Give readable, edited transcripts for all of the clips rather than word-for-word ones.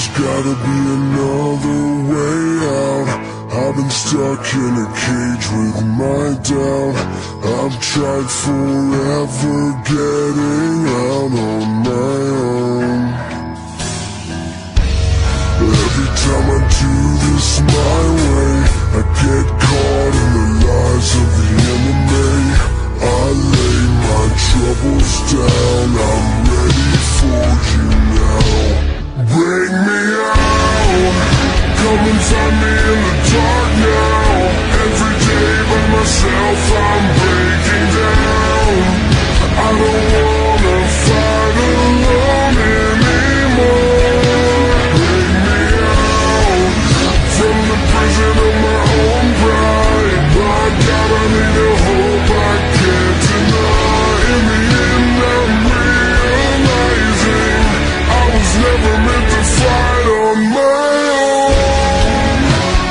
gotta be another way out. I've been stuck in a cage with my doubt. I've tried forever getting out on my own. Every time I do this my way, I get caught in the lies of the enemy. I lay my troubles down, I'm ready for you now. Bring me out, come and find me in the dark now. Every day by myself I'm breaking down. I don't wanna fight alone anymore. Bring me out from the prison of my own pride. My God, I need a hope I can't deny. In the end I'm realizing I was never meant to fight on my own.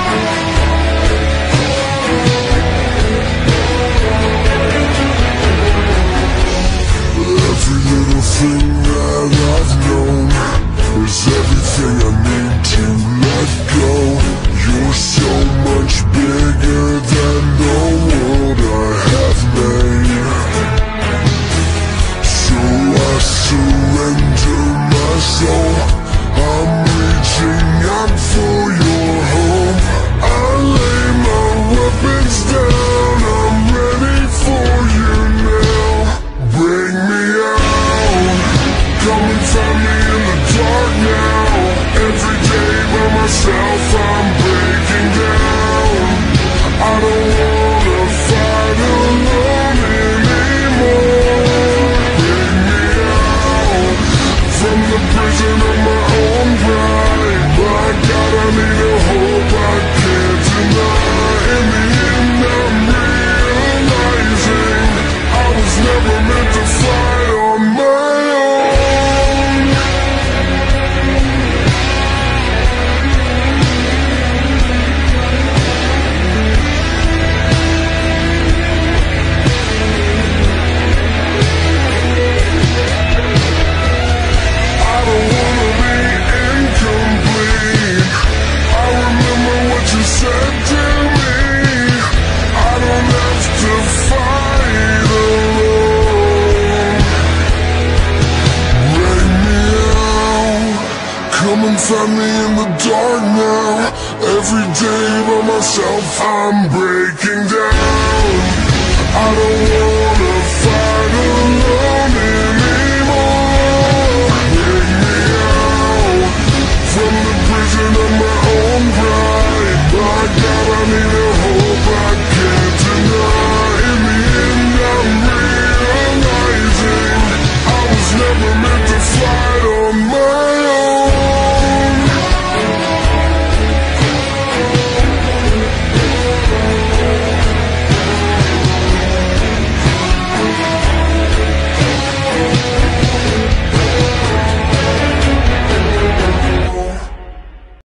Every little thing that I've known is everything I need to let go. You're so much bigger than the world I have made. So I surrender my soul. I'm reaching out for your hope. I lay my weapons down, I'm ready for you now. Bring me out, come and find me in the dark now. Every day by myself I'm breaking down. I don't wanna fight alone anymore. Bring me out from the prison of my own pride. My God, I need a hope I can't deny. In the end I'm realizing I was never meant to fight on my own. I don't wanna be incomplete. I remember what you said to me. I don't have to fight alone. Bring me out, come and find me in the dark now. Every day by myself I'm breaking down. I don't want